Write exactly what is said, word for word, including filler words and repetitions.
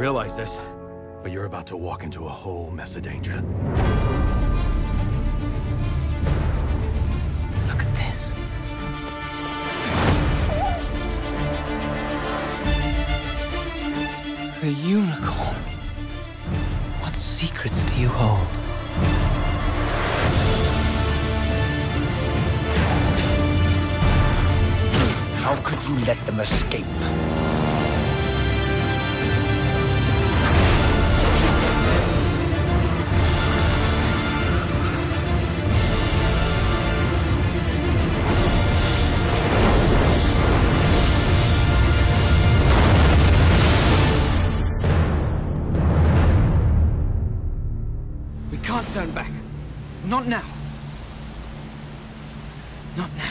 realize this, but you're about to walk into a whole mess of danger. Look at this. The unicorn. What secrets do you hold? How could you let them escape? We can't turn back. Not now. Not now.